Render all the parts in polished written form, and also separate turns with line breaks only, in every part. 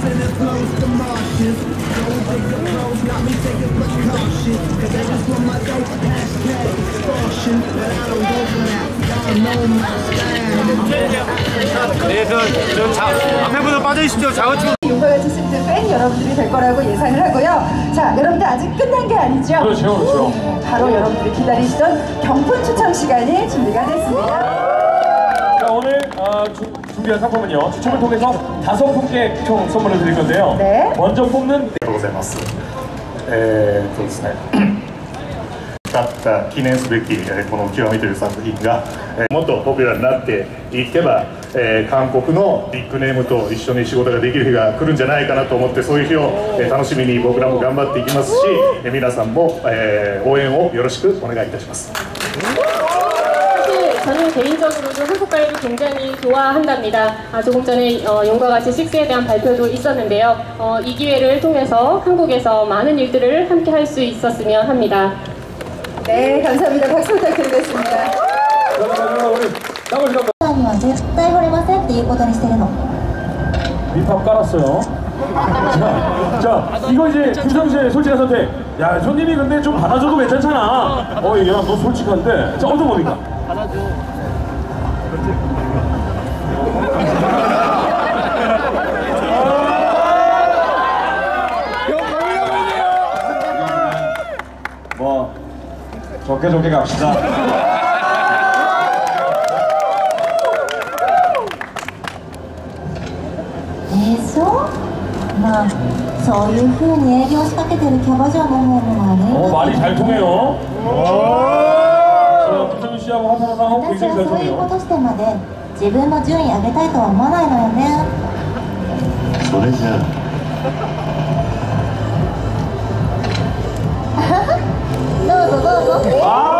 네, 앞에 분들 빠져주십시오. 자우치.
용과같이 팬 여러분들이 될 거라고 예상을 하고요. 자, 여러분들 아직 끝난 게 아니죠?
그렇죠, 그렇죠.
바로 여러분들이 기다리시던 경품 추첨 시간이 준비가 됐습니다.
자, 오늘 준비한 상품은요, 추첨을 통해서 5분께 총 선물을 드릴 건데요.
네.
먼저 뽑는.
ありがとうございます。ですね。勝った記念すべき、この極みという作品が、もっとポピュラーになっていけば、韓国のビッグネームと一緒に仕事ができる日が来るんじゃないかなと思って、そういう日を、楽しみに僕らも頑張っていきますし、皆さんも、応援をよろしくお願いいたします。
저는 개인적으로도 한국가요를 굉장히 좋아한답니다. 조금 전에 용과 같이 6에 대한 발표도 있었는데요. 이 기회를 통해서 한국에서 많은 일들을 함께 할 수 있었으면 합니다.
네, 감사합니다. 박수 부탁드리겠습니다.
밑밥 깔았어요. 자, 이거 이제 김성수의 솔직한 선택. 야, 손님이 근데 좀 받아줘도 괜찮잖아. 야, 너 솔직한데. 자, 어떤 겁니까? 받아줘. 뭐 좋게 좋게 갑시다.
まあそういう風に営業しかけてるキャバ嬢の方も悪いんだけど
말이 잘 통해요. 김성윤 씨하고 하타나상하고
私
굉장히
は
잘
そういう
통해요.
ことしてまで自分の順位上げたいとは思わないのよね。
それじゃ
どうぞどうぞ。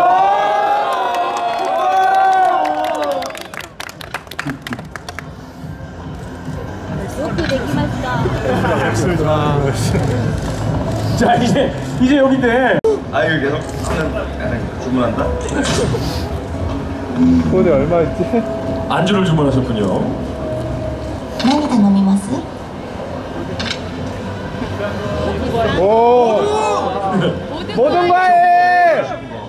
よくできました。
자, 이제 여기인데.
아, 이거 계속 주문한다?
오늘 얼마였지?
안주를 주문하셨군요.
何頼みます？
오! 모든 과일!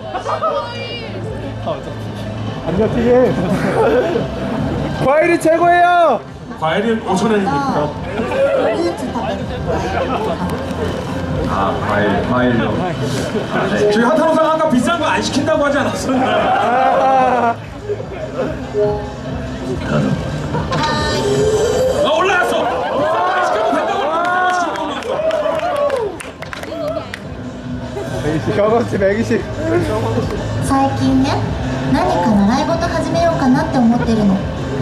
감자튀김! 과일이 최고예요!
과일이 5,000원입니다.
フルーツ食べる。
아, 과일로.
저희 하타노상 아까 비싼 거 안 시킨다고 하지 않았어요? 올라왔어! 안 시켜도 된다고 올라왔어!
120, 경험치 120.
最近ね、何か習い事始めようかなって思ってるの。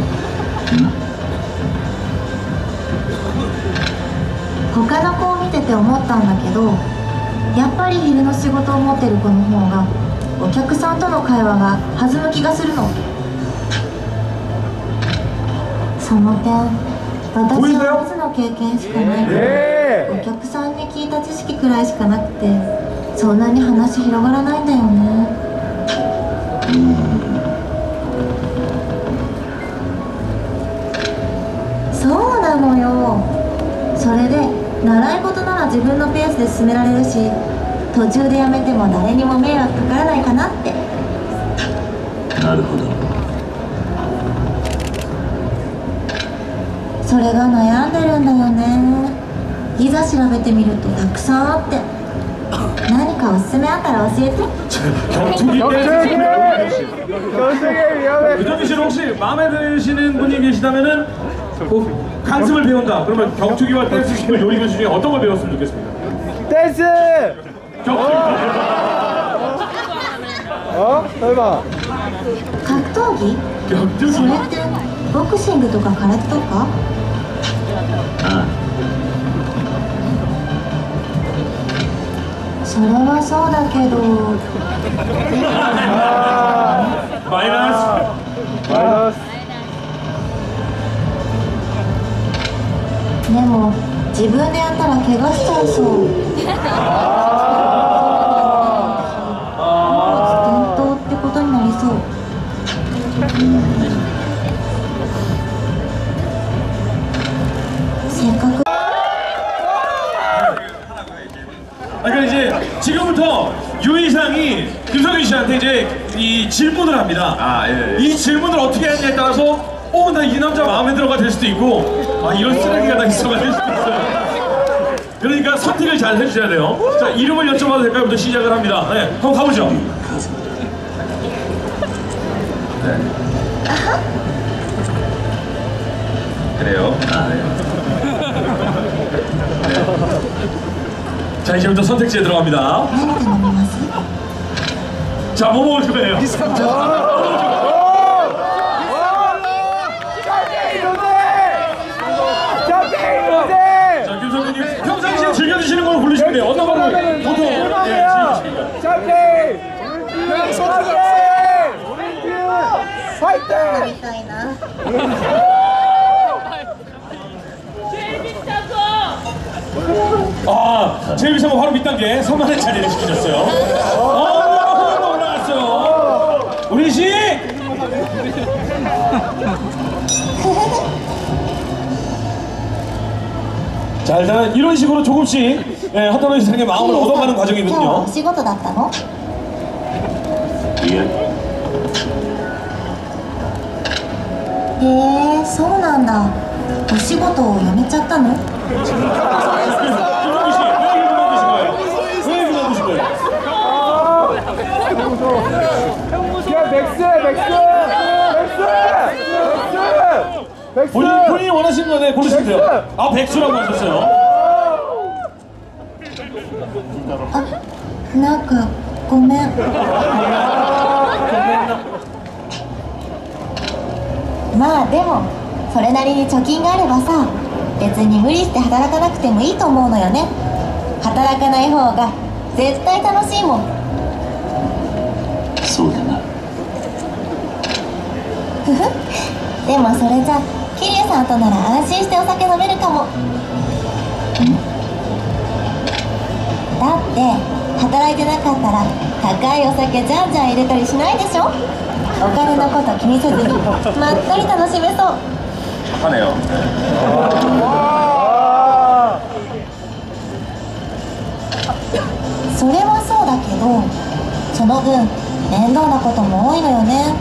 他の子を見てて思ったんだけど、やっぱり昼の仕事を持ってる子の方がお客さんとの会話が弾む気がするの。その点、私は水の経験しかないから、お客さんに聞いた知識くらいしかなくて、そんなに話広がらないんだよね。そうなのよ。それで習い事なら自分のペースで進められるし、途中でやめても誰にも迷惑かからないかなって。
なるほど。
それが悩んでるんだよね。いざ調べてみるとたくさんあって、何かおすすめあったら教えて。
유정희 씨는 혹시 마음에 드시는 분이 계시다면은 꼭 강습을 배운다. 그러면 격투기와 댄스 시키는 요리 교실 중에 어떤 걸 배웠으면 좋겠습니까?
댄스!
격투기.
설마.
格闘技？
격투기.
それってボクシングとか空手とか？それはそうだけど。
마이너스.
でも自分でやったら怪我しちゃいそう。転倒ってことになりそう。せっかく。
유이상이 김성균 씨한테 이제 이 질문을 합니다.
아, 예.
이 질문을 어떻게 하느냐에 따라서 나 이 남자 마음에 들어가 될 수도 있고 이런 쓰레기가 다 있어가 될 수도 있어요. 그러니까 선택을 잘 해주셔야 돼요. 자, 이름을 여쭤봐도 될까요? 부터 시작을 합니다. 네, 한번 가보죠.
네. 그래요? 아, 네.
자, 이제부터 선택지에 들어갑니다.
何で飲みます？
자, 뭐 먹을 거예요? 자, 김성근님 평상시에 즐겨 드시는 걸 고르시면 돼요. 어떤 거를 보통 즐기십니까?
샴페인! 오렌지! 화이팅!
みたいな。
제일 비싼 거 바로 밑단계 3만원짜리를 시키셨어요. 올라갔어요. 우리 씨! 자, 일단은 이런 식으로 조금씩 하타노 시상의 마음을 얻어가는
今日は
과정이거든요.
お仕事だったの？
예.
へえ、そうなんだ。お仕事を辞めちゃったの？
김성규 씨, 왜 그만두신 거예요? 왜 그만두신 거예요?
야, 백수!
본인이 원하시는 거네 고르시면 돼요. 백수라고 하셨어요.
あ、なんかごめん。まあでもそれなりに貯金があればさ、別に無理して働かなくてもいいと思うのよね。働かない方が絶対楽しいもん。
そうだな。
ふふ。でもそれじゃ桐生さんとなら安心してお酒飲めるかも。だって働いてなかったら高いお酒じゃんじゃん入れたりしないでしょ。お金のこと気にせずにまったり楽しめそう。
하네요.
それはそうだけどその分面倒なことも多いのよね。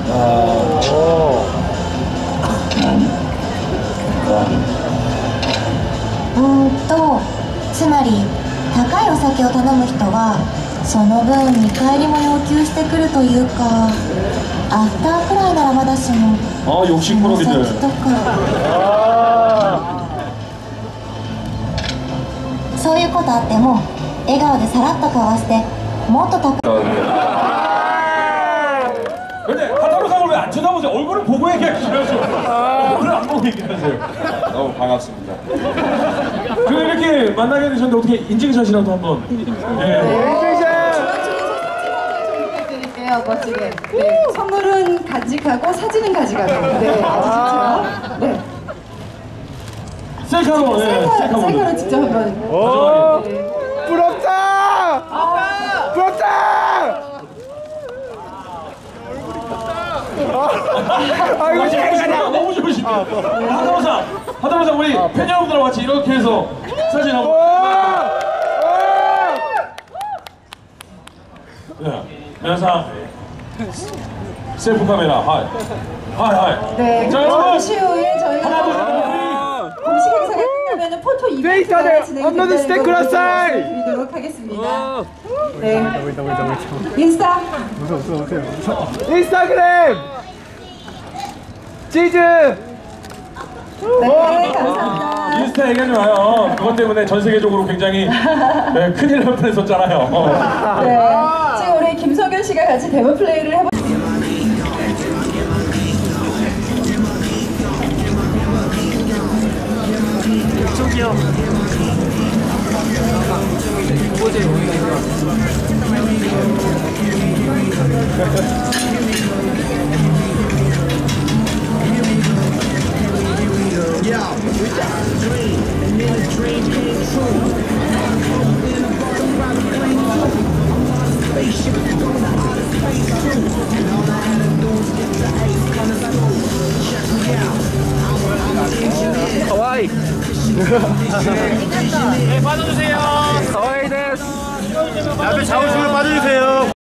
つまり高いお酒を頼む人はその分見返りも要求してくるというか、アフターくらいならまだしも
욕심꾸러기들.
先とかそういうことあっても笑顔でさらっと交わしてもっと高い
근데 하타노상을 왜 안 쳐다보세요? 얼굴을 보고 얘기하시면서 얼굴을 안 보고 얘기하세요.
너무 반갑습니다.
그 이렇게 만나게 되셨는데 어떻게 인증샷이라도 한번.
드릴게요, 멋지게. 네, 선물은 간직하고 사진은 가져가고. 네, 아주 좋죠. 네.
셀카로,
셀카로 직접 한번.
오!
네.
부럽다! 부럽다! 아이고, 잘하네.
너무 좋으십니다. 하다로상 우리 팬 여러분들과 같이 이렇게 해서 사진 한번. 네, 면상 셀프 카메라, 하이.
네,
자, 여러분.
잠시 후에 저희가
하나, 둘, 셋.
공식 행사가 끝나면 포토 이벤트가
데이터를
진행이
업로드
된다는
시대
걸
ください.
드리도록 하겠습니다. 네. 인스타.
인스타그램! 치즈!
네, 감사합니다.
인스타 얘기하지 마요. 그것 때문에 전 세계적으로 굉장히 큰일 날 뻔했었잖아요.
네. 지금 우리 김성균 씨가 같이 데모 플레이를 해보.
가와이. 네, 받아주세요. 가와이 데스. 앞에 자우심으로 빠져주세요.